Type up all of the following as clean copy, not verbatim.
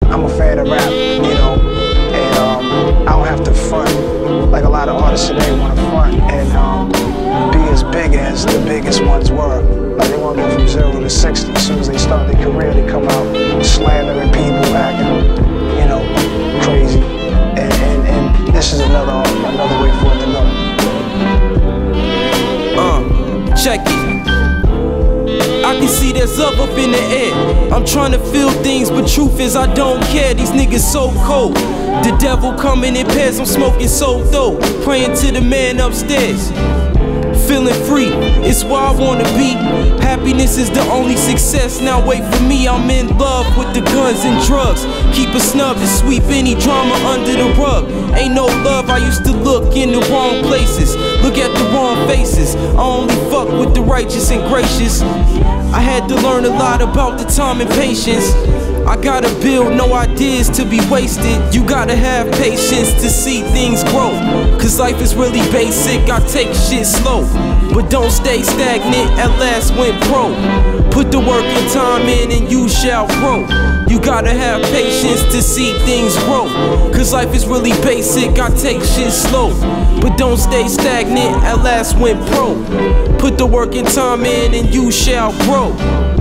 I'm a fan of rap, you know, and I don't have to front like a lot of artists today want to front and be as big as the biggest ones were. Like they want to go from 0 to 60. As soon as they start their career, they come out slandering people, acting, you know, crazy. And this is another way for it to go. Check it. I can see there's love up in the air. I'm trying to feel things, but truth is I don't care. These niggas so cold. The devil coming in pairs, I'm smoking so dope. Praying to the man upstairs. Feeling free, it's where I wanna be. Happiness is the only success. Now wait for me, I'm in love with the guns and drugs. Keep a snub to sweep any drama under the rug. Ain't no love, I used to look in the wrong places. Look at the wrong faces. I only fuck with the righteous and gracious. I had to learn a lot about the time and patience. I gotta build, no ideas to be wasted. You gotta have patience to see things grow. Cause life is really basic, I take shit slow. But don't stay stagnant, at last went pro. Put the work and time in and you shall grow. You gotta have patience to see things grow. Cause life is really basic, I take shit slow. But don't stay stagnant, at last went pro. Put the work and time in and you shall grow.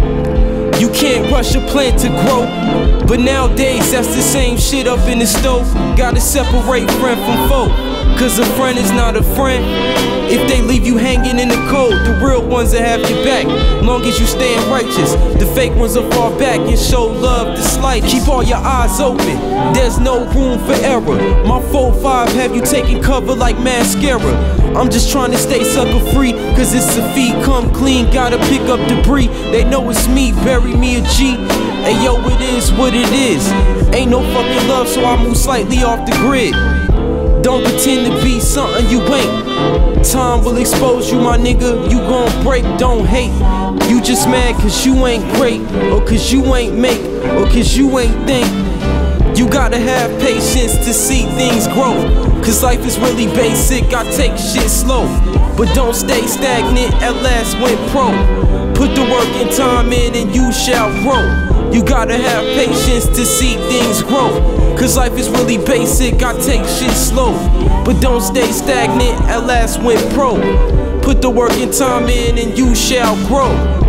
You can't rush a plant to grow. But nowadays that's the same shit up in the stove. Gotta separate friend from foe. Cause a friend is not a friend if they leave you hanging in the cold. The real ones will have your back, long as you staying righteous. The fake ones will fall back and show love the slight. Keep all your eyes open, there's no room for error. My 4-5 have you taking cover like mascara. I'm just trying to stay sucker free, cause it's a fee, come clean, gotta pick up debris. They know it's me, bury me a G. Hey yo, it is what it is. Ain't no fucking love, so I move slightly off the grid. Don't pretend to be something you ain't. Time will expose you, my nigga, you gon' break, don't hate. You just mad cause you ain't great, or cause you ain't make, or cause you ain't think. You gotta have patience to see things grow. Cause life is really basic, I take shit slow. But don't stay stagnant, at last went pro. Put the work and time in and you shall grow. You gotta have patience to see things grow. Cause life is really basic, I take shit slow. But don't stay stagnant, at last went pro. Put the work and time in and you shall grow.